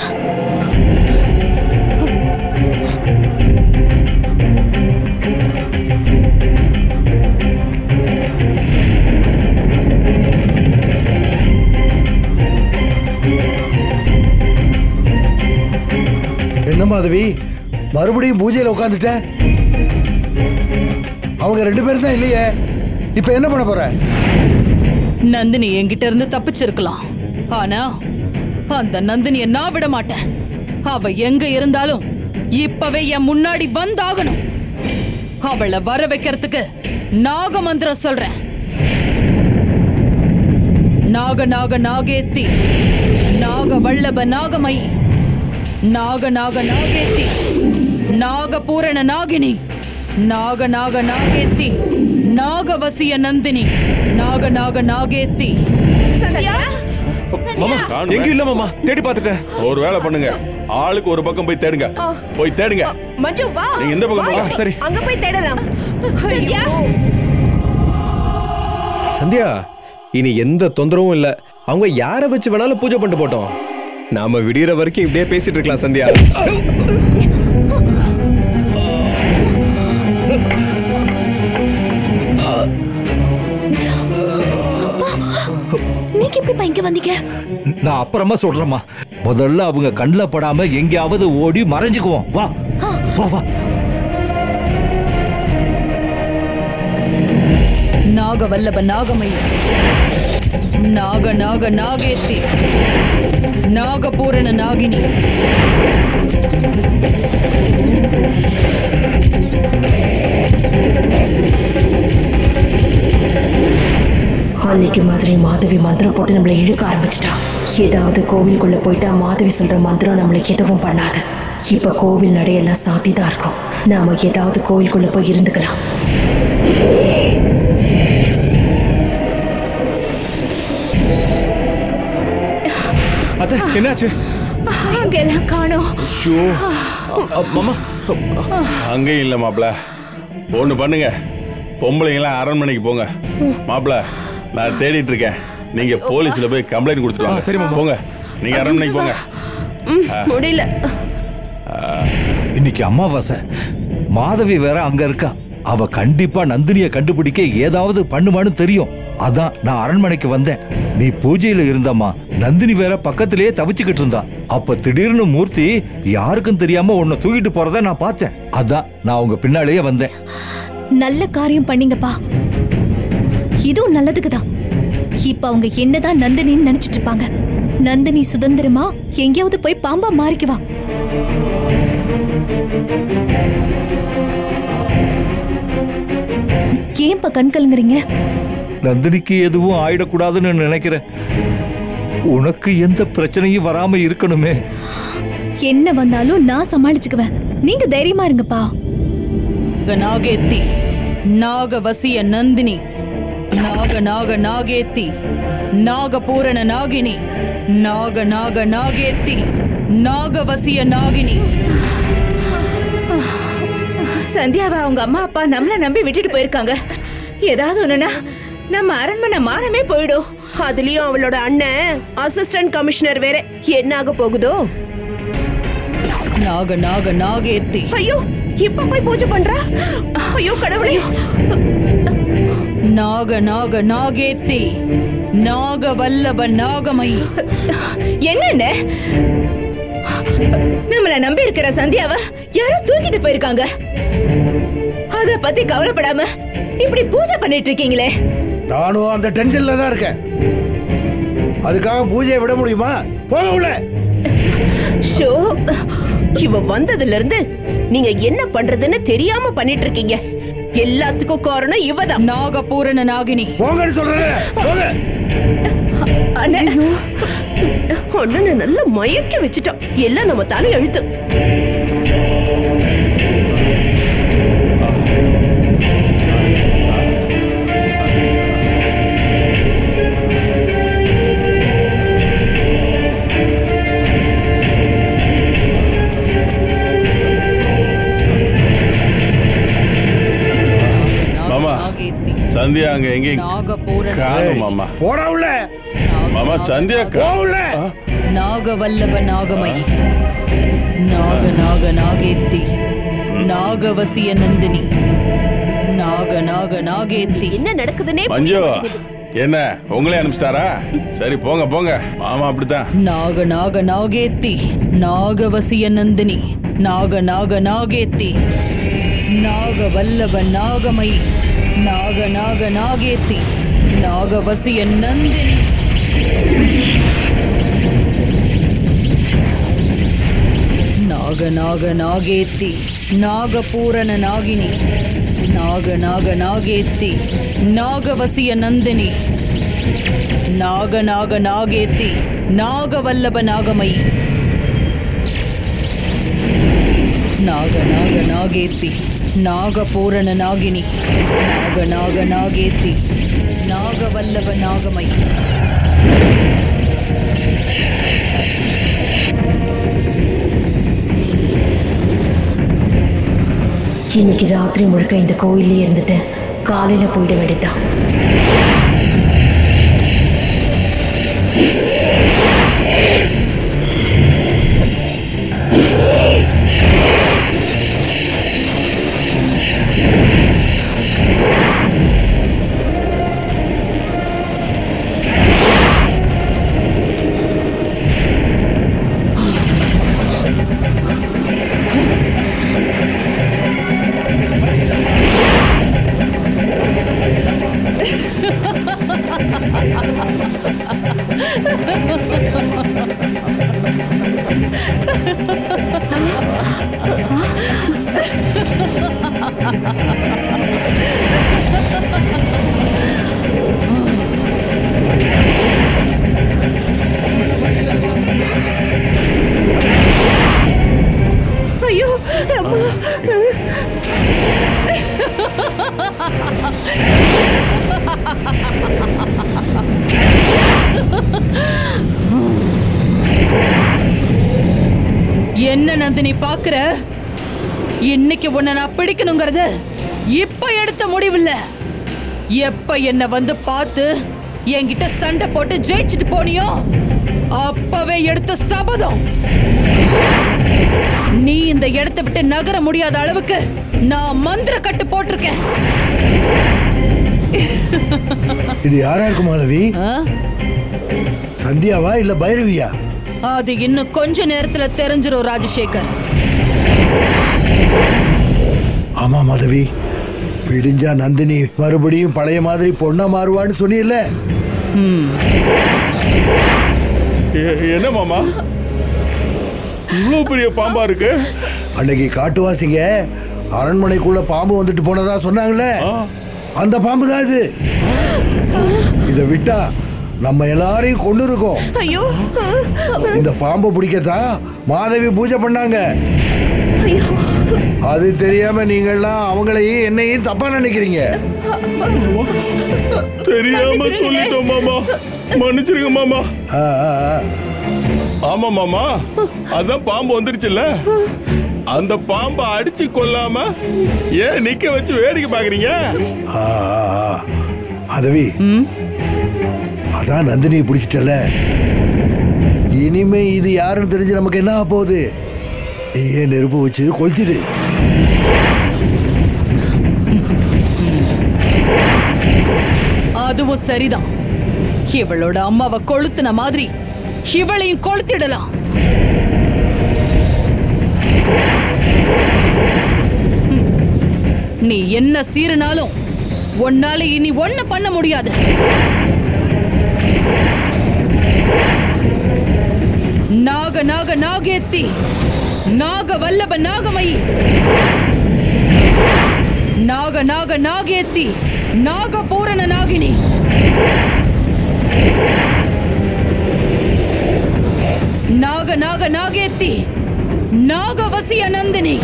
என்ன மாதவி, மறுபடியும் பூஜையில் உட்காந்துட்ட? அவங்க 2 பேரும் தான் இல்லையே, இப்ப என்ன பண்ண போற? நந்தினி என்கிட்ட இருந்து தப்பிச்சிருக்கலாம், ஆனா அந்த நந்தினியை நான் விட மாட்டேன். அவ எங்க இருந்தாலும் இப்பவே என் முன்னாடி வந்தாகணும். அவளை வர வைக்கிறதுக்கு நாக மந்திரம் சொல்றேன். நாக நாக நாகேத்தி, நாக வல்லப நாகமயி, நாக நாக நாகேத்தி, நாகபூரண நாகினி, நாக நாக நாகேத்தி, நாகவசிய நந்தினி, நாக நாக நாகேத்தி. மாமா எங்க இல்ல மாமா, தேடி பார்த்துட்டேன். ஒரு வேலை பண்ணுங்க, ஆளுக்கு ஒரு பக்கம் போய் தேடுங்க. போய் தேடுங்க. மஞ்சு வா, நீங்க இந்த பக்கம் போங்க. சரி, அங்க போய் தேடலாம். சந்தியா, இனி எந்த தொந்தரவும் இல்ல. அவங்க யாரை வச்சு வேணாலும் பூஜை பண்ணிட்டு போட்டோம். நாம விடியற வரைக்கும் இப்படியே பேசிட்டு இருக்கலாம். சந்தியா, நீங்க எப்படி இங்க வந்தீங்க? நான் அப்புறமா சொல்றேம்மா. முதல்ல அவங்க கண்ணில் படாம எங்கேயாவது ஓடி மறைஞ்சுக்குவோம். வா வா வா. நாகவல்லப நாகமயி, நாக நாக நாகேத்தி, நாகபூரண நாகினி. அன்னைக்கு மாதிரி மாதவி மந்திரம் போட்டு நம்மளை இழுக்க ஆரம்பிச்சிட்டா. ஏதாவது கோவிலுக்குள்ள போயிட்டா மாதவி சொல்ற மந்திரம் நம்மளை எதுவும் பண்ணாது. இப்ப கோவில் நடையெல்லாம் சாத்திதான் இருக்கும். நாம ஏதாவது கோவிலுக்குள்ள போய் இருந்துக்கலாம். அத்தை என்னாச்சு? அங்கெல்லாம் காணோம். ஐயோ மாமா, அங்கேயும் இல்ல மாப்பிள. ஒண்ணு பண்ணுங்க, பொம்பளைங்களாம் அரண்மனைக்கு போங்க. மாப்பிள, நான் தேடிட்டு இருக்கேன். நீங்க போலீஸ்ல போய் கம்ப்ளைண்ட் கொடுத்துட்டு வாங்க. சரி மாமா, போங்க. நீங்க அரண்மனைக்கு போங்க. முடியல. இன்னைக்கு அமாவாசை, மாதவி வேற அங்க இருக்கா. அவ கண்டிப்பா நந்தினியை கண்டுபிடிக்க ஏதாவது பண்ணுவான்னு தெரியும். அதான் நான் அரண்மனைக்கு வந்தேன். நீ பூஜையில இருந்தம்மா, நந்தினி வேற பக்கத்திலேயே தவிச்சுக்கிட்டு இருந்தா. அப்ப திடீர்னு மூர்த்தி யாருக்கும் தெரியாம உன்னை தூக்கிட்டு போறத நான் பார்த்தேன். அதான் நான் உங்க பின்னாலேயே வந்தேன். நல்ல காரியம் பண்ணீங்கப்பா. இதுவும் நல்லதுக்குதான். இப்ப அவங்க என்னதான் நந்தினின்னு நினைச்சிட்டு இருப்பாங்க. நந்தினி சுதந்திரமா எங்கேயாவது போய் பாம்பா மாறிக்குவா. ஏன்பா கண் கலங்குறீங்க? நந்தினிக்கு எதுவும் ஆயிடக்கூடாதுன்னு நினைக்கிறேன். உனக்கு எந்த பிரச்சனையும் வராம இருக்கணுமே. என்ன வந்தாலும் நான் சமாளிச்சுக்குவேன். நீங்க தைரியமா இருங்கப்பா. நாகேத்தி, நாகவசிய நந்தினி, நாக நாக நாகேத்தி, நாகபூரண நாகினி, நாக நாக நாகேத்தி, நாகவசிய நாகினி. சந்தியாவை அவங்க அம்மா அப்பா நம்மள நம்பி விட்டுட்டு போயிருக்காங்க. ஏதாவது ஒண்ணுனா நம்ம அரண்மனை மானமே போயிடும். அதுலயும் அவளோட அண்ணன் அசிஸ்டன்ட் கமிஷனர் வேற. என்ன ஆக போகுதோ? நாக நாக நாகேத்தி. ஐயோ, இப்ப போய் பூஜை பண்றா. ஐயோ கடவுளே. நாக நாக நாகேத்தி, நாக வல்லப நாகமயி. என்னன்னு நம்மள நம்பி இருக்கிற சந்தியாவை யாரோ தூக்கிட்டு போயிருக்காங்க. அத பத்தி கவலைப்படாம இப்படி பூஜை பண்ணிட்டு இருக்கீங்களே. நானும் அந்த டென்ஷன்ல தான் இருக்கேன். அதுக்காக பூஜையை விட முடியுமா? போக உள்ள. ஷோ, இவ வந்ததுல இருந்து நீங்க என்ன பண்றதுன்னு தெரியாம பண்ணிட்டு இருக்கீங்க. எல்லாத்துக்கும் காரணம் இவதான். நாகபூரண நாகினி. போங்கன்னு சொல்றேன். போங்க. அண்ணனை நல்லா மயக்க வச்சுட்டோம். எல்லாம் நம்ம தலை எழுத்து. சந்தியா அங்க எங்கேயும் காணும் மாமா. போடா உள்ள. மாமா சந்தியா போ உள்ள. நாகவல்லப நாகமயி, நாக நாக நாகேத்தி, நாகவசிய நந்தினி, நாக நாக நாகேத்தி. என்ன நடக்குதுன்னே மஞ்சு, என்ன உங்களே அனுப்பிச்சிட்டாரா? சரி போங்க போங்க, மாமா அப்படித்தான். நாக நாக நாகேத்தி, நாகவசிய நந்தினி, நாக நாக நாகேத்தி, நாகவல்லப நாகமயி, நாக நாக நாகேத்தி, நாகவசிய நந்தினி. நாக நாக நாகேத்தி, நாகபூரண நாகினி, நாக நாக நாகேத்தி, நாகவசிய நந்தினி, நாக நாக நாகேத்தி, நாகவல்லப நாகமயி, நாக நாக நாகேத்தி, நாகபூரண நாகினி, நாக நாக நாகேத்தி, நாகவல்லப நாகமயி. இன்னைக்கு ராத்திரி முழுக்க இந்த கோயிலே இருந்துட்டு காலையில போயிட வேண்டியதான். ஐயோ அம்மா. என்ன நந்தினி பாக்குற? இன்னைக்கு உன்னை நான் பிடிக்கணுங்கிறது இப்ப எடுத்த முடிவில்ல. எப்ப என்ன வந்து பார்த்து என்கிட்ட சண்டை போட்டு ஜெயிச்சுட்டு போனியோ அப்பவே எடுத்த சபதம். நீ இந்த இடத்தை விட்டு நகர முடியாத அளவுக்கு நான் மந்திர கட்டு போட்டிருக்கேன். இது யாரா இருக்கு மாதவி? சந்தியாவா இல்ல பைரவியா? அது இன்னும் கொஞ்ச நேரத்துல தெரிஞ்சிரும் ராஜசேகர். ஆமா மாதவி, விடிஞ்சா நந்தினி மறுபடியும் பழைய மாதிரி பொண்ணா மாறுவான்னு சொன்னீல்ல. என்ன மாமா இவ்வளவு பெரிய பாம்பா இருக்கு? அன்னைக்கு காட்டுவாசிங்க அரண்மனைக்குள்ள பாம்பு வந்துட்டு போனதா சொன்னாங்களே, அந்த பாம்பு தான் இது. இதை விட்டா நம்ம எல்லாரையும் கொண்டு இருக்கோம். ஐயோ, இந்த பாம்பை பிடிக்கத்தான் மாதவி பூஜை பண்ணாங்க. அது தெரியாம நீங்கள்லாம் அவங்களையும் என்னையும் தப்பா நினைக்கிறீங்க. தெரியாம சொல்லிட்டோம் மாமா, மன்னிச்சிருங்க மாமா. ஆமா மாமா, அதான் பாம்பு வந்துருச்சுல்ல, அந்த பாம்பை அடிச்சு கொல்லாம ஏன் நிக்க வச்சு வேடிக்கை பாக்குறீங்க? மாதவி, அதான் நந்தினியை பிடிச்சிட்டல, இனிமே இது யாருன்னு தெரிஞ்சு நமக்கு என்ன ஆக போகுது? நீயே நெருப்பு வச்சு கொளுத்திடு. அதுவும் சரிதான். இவளோட அம்மாவை கொளுத்துன மாதிரி இவளையும் கொளுத்திடலாம். நீ என்ன சீறினாலும் உன்னால இனி ஒண்ணு பண்ண முடியாது. நாக நாக நாகேத்தி, நாக வல்லப நாகமயி, நாக நாக நாகேத்தி, நாகபூரண நாகினி, நாக நாக நாகேத்தி, நாகவசிய நந்தினி.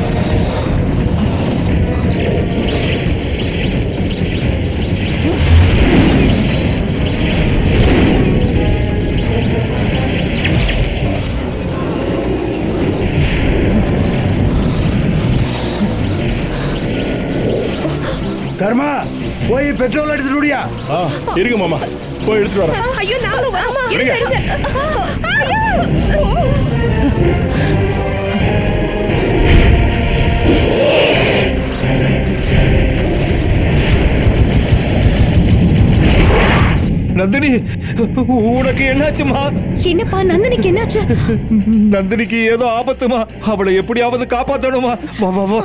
தர்மா, போய் பெட்ரோல் எடுத்துட்டு இருக்கு மாமா, போய் எடுத்துட்டு வரேன். ஐயோ, நானும் இருங்க. நந்தினி, உனக்கு என்னாச்சுமா? என்னப்பா நந்தினிக்கு என்னாச்சு? நந்தினிக்கு ஏதோ ஆபத்துமா, அவளை எப்படியாவது காப்பாத்தணுமா. வா வா வா.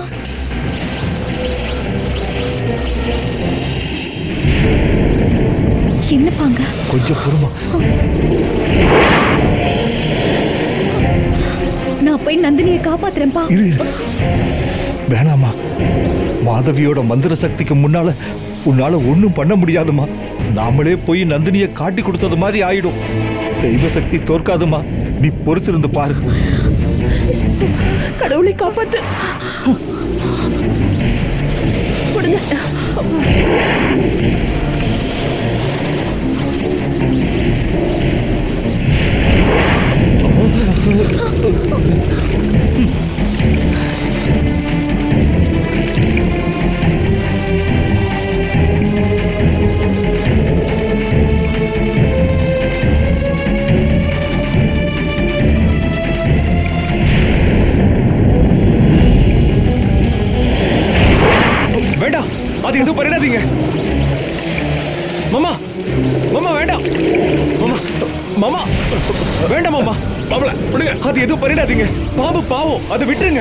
என்னப்பாங்க? கொஞ்சம் பொறுமா. நான் போய் நந்தினியை காப்பாத்துறேன்ப்பா. வேணாமா, மாதவியோட மந்திர சக்திக்கு முன்னால உன்னால ஒண்ணும் பண்ண முடியாதுமா. நாமளே போய் நந்தினியை காட்டி கொடுத்தது மாதிரி ஆயிடும். தெய்வ சக்தி தோற்காதுமா, நீ பொறுத்திருந்து பாரு. கடவுளை காப்பாத்து. கொடுங்க. வேண்டாம், அது எதுவும் பண்ணிடாதீங்க மாமா. மாமா வேண்டாம் மாமா. மாமா வேண்டாம் மாமா. மாப்ள விடுங்க. அது எதுவும் பண்ணிடாதீங்க. பாம்பு பாவம், அதை விட்டுருங்க.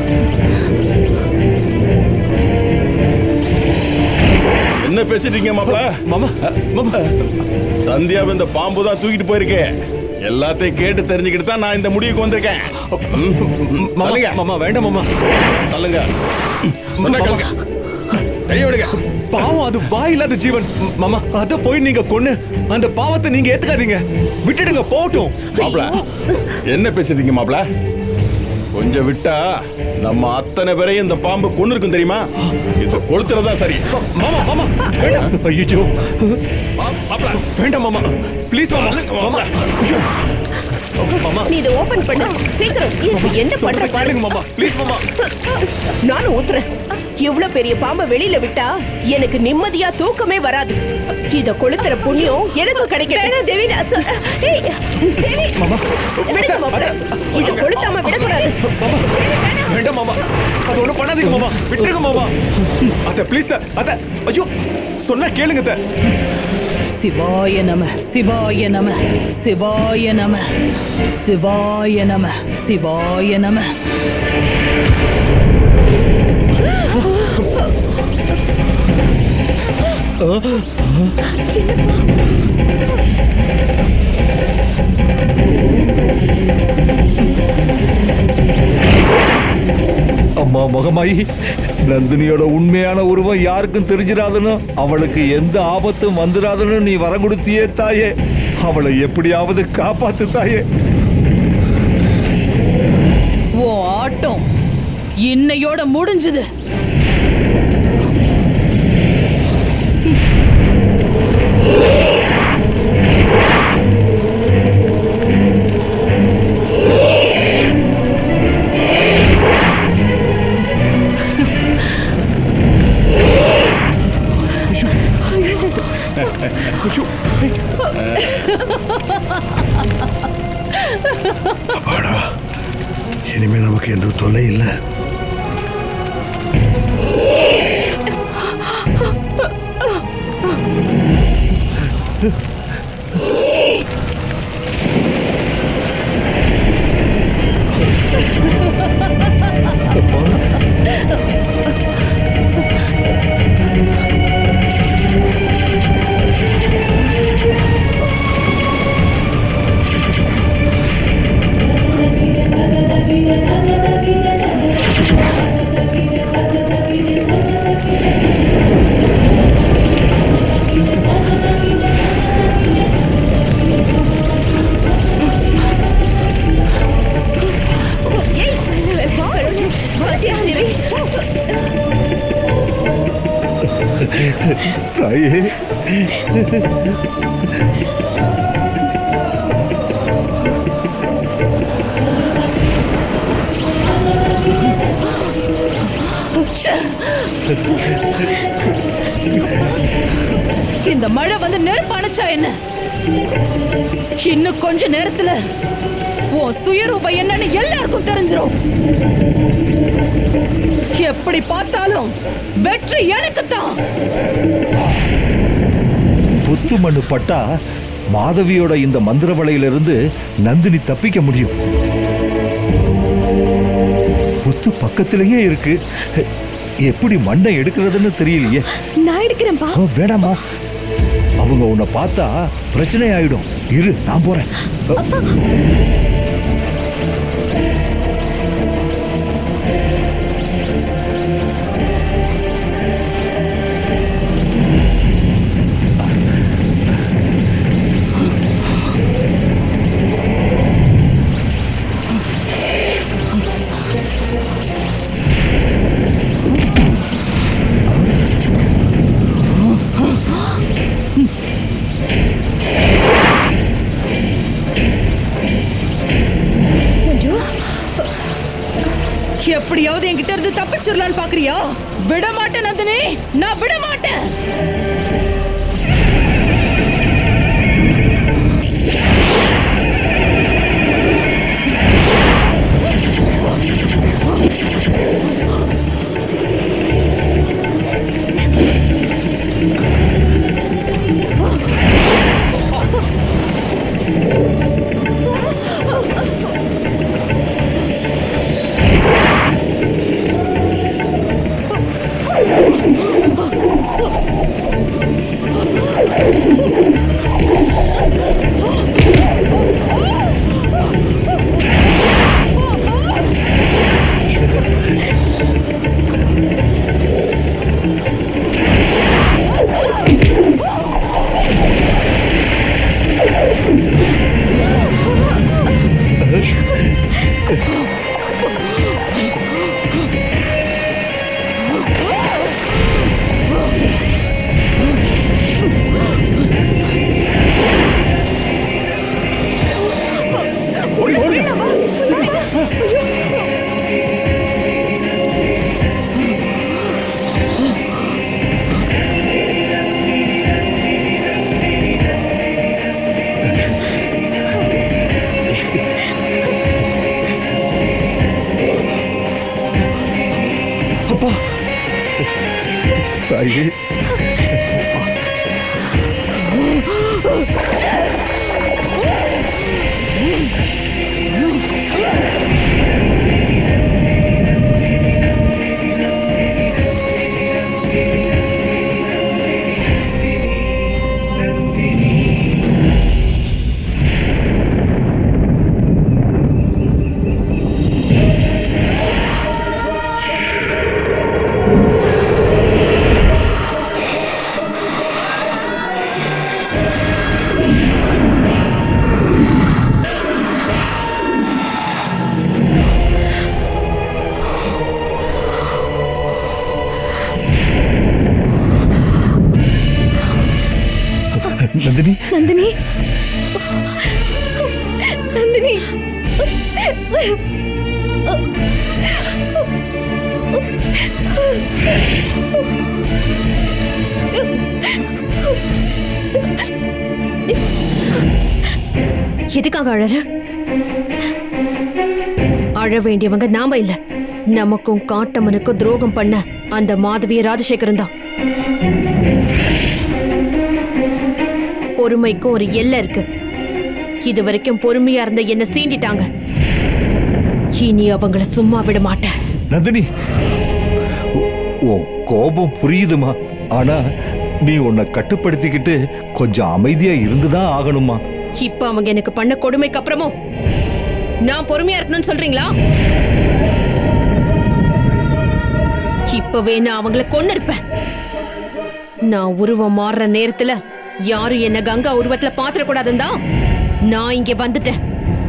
என்ன பேசிட்டீங்க மாப்ள? மாமா மாமா, சந்தியாவை இந்த பாம்பு தான் தூக்கிட்டு போயிருக்கே. எல்லாத்தையும் கேட்டு தெரிஞ்சுக்கிட்டு தான் நான் இந்த முடிவுக்கு வந்திருக்கேன். மாமா மாமா வேண்டாம் மாமா. சொல்லுங்க. சொன்னா கேளுங்க. கையை விடுங்க. பாவம், அது வாயில்லாத ஜீவன் மாமா. அத போய் நீங்க கொன்னு அந்த பாவத்தை நீங்க ஏத்துக்காதீங்க. விட்டுடுங்க போட்டும். மாப்ள என்ன பேசுறீங்க மாப்ள? கொஞ்சம் விட்டா நம்ம அத்தனை பேரையும் இந்த பாம்பு கொன்னு இருக்கும் தெரியுமா? இது கொளுத்துறதா சரி. மாமா மாமா வேண்டாம். ஐயோ, மாப்ள வேண்டாம் மாமா, ப்ளீஸ் மாமா. மாமா மாமா, நீ இதை ஓபன் பண்ணு சீக்கிரம். இப்ப என்ன பண்ற பாருங்க பாருங்க மாமா, ப்ளீஸ் மாமா. நானும் ஊத்துறேன். இவ்வளவு பெரிய பாம்பை வெளியில விட்டா எனக்கு நிம்மதியா தூக்கமே வராது. இத கொளுத்துற புண்ணியம் எனக்கு கிடைக்கணும். தேவி மாமா விடுங்க மாப்ள. இத கொளுத்தாம விடக்கூடாது. வேண்டாம் மாமா, அது ஒண்ணும் பண்ணாதீங்க மாமா, விட்டுருங்க மாமா. அத்த ப்ளீஸ் அத்த. ஐயோ சொன்னா கேளுங்க அத்த. சிவாய நம சிவாய நம சிவாய நம சிவாய நம சிவாய நம. அம்மா மகமாயி, நந்தினியோட உண்மையான உருவம் யாருக்கும் தெரிஞ்சிடாதுன்னு, அவளுக்கு எந்த ஆபத்தும் வந்துடாதுன்னு நீ வர கொடுத்தியே தாயே. அவளை எப்படியாவது காப்பாத்து தாயே. ஓ ஆட்டம் இன்னையோட முடிஞ்சது. அப்பாடா, இனிமே நமக்கு எந்த தொல்லை இல்லை. தாயே, இந்த மழை வந்து நெருப்பு அணைச்சா என்ன? இன்னும் கொஞ்ச நேரத்துல உன் சுயரூபம் என்னன்னு எல்லாருக்கும் தெரிஞ்சிடும். எப்படி பார்த்தாலும் வெற்றி எனக்கு தான். புத்து மண்ணு பட்டா மாதவியோட இந்த மந்திர வலையிலிருந்து நந்தினி தப்பிக்க முடியும். புத்து பக்கத்திலேயே இருக்கு. எப்படி மண்ணை எடுக்கிறதுன்னு தெரியலையே. நான் எடுக்கிறேன்பா. வேடாமா, அவங்க உன்னை பார்த்தா பிரச்சனை ஆயிடும். இரு, நான் போறேன். எப்படியாவது என்கிட்ட இருந்து தப்பிச்சிடலான்னு பாக்குறியா? விட மாட்டேன் நந்தினி, நான் விட மாட்டேன். தாயே, நந்தினி, நந்தினி, நந்தினி, எதுக்காக அழற? அழ வேண்டியவங்க நாம இல்ல, நமக்கும் காட்டமனுக்கும் துரோகம் பண்ண அந்த மாதவிய ராஜசேகரன் தான். பொறுமைக்கும் ஒரு எல்லை இருக்கு. இது வரைக்கும் பொறுமையா இருந்த என்ன சீண்டிட்டாங்க. இனி அவங்கள சும்மா விட மாட்டேன். நந்தினி, கோபம் புரியுதுமா. ஆனா நீ உன்னை கட்டுப்படுத்திக்கிட்டு கொஞ்சம் அமைதியா இருந்துதான் ஆகணுமா. இப்ப அவங்க எனக்கு பண்ண கொடுமைக்கு அப்புறமும் நான் பொறுமையா இருக்கணும்னு சொல்றீங்களா? இப்பவே நான் அவங்கள கொன்னு இருப்பேன். நான் உருவம் மாறுற நேரத்துல யாரும் என்ன கங்கா உருவத்துல பாத்திரக்கூடாதுன்னு தான் நான் இங்க வந்துட்டேன்.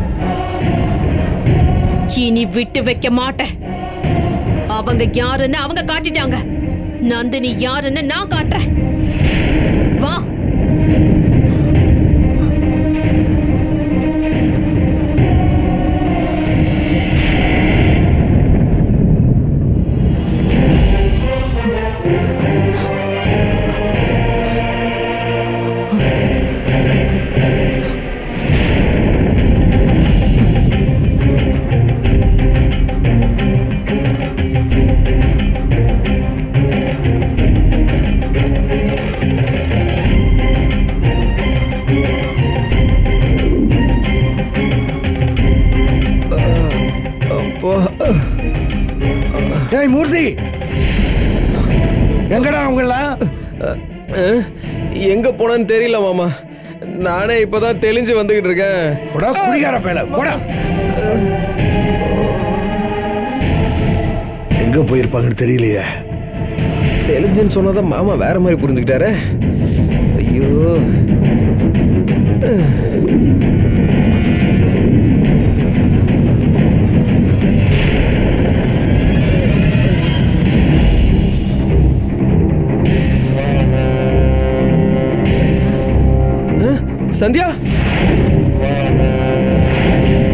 இனி விட்டு வைக்க மாட்டேன். அவங்க யாருன்னு அவங்க காட்டிட்டாங்க. நந்தினி யாருன்னு நான் காட்டுறேன். வா. அப்போ ஏய் மூர்த்தி, எங்கடா அவங்கெல்லாம்? எங்க போனான்னு தெரியல மாமா. நானே இப்பதான் தெளிஞ்சு வந்துகிட்டு இருக்கேன். குடிகார பேல போடா. எங்க போயிருப்பாங்கன்னு தெரியலையே. தெளிஞ்சுன்னு சொன்னதான் மாமா வேற மாதிரி புரிஞ்சுக்கிட்டாரு. ஐயோ, சந்தியா